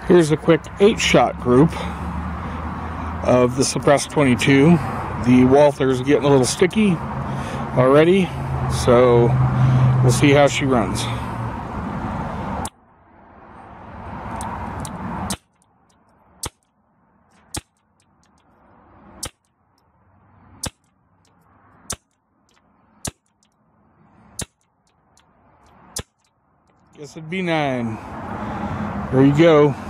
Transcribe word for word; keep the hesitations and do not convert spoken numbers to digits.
Here's a quick eight shot group of the suppressed twenty-two. The Walther's getting a little sticky already, so we'll see how she runs. Guess it'd be nine. There you go.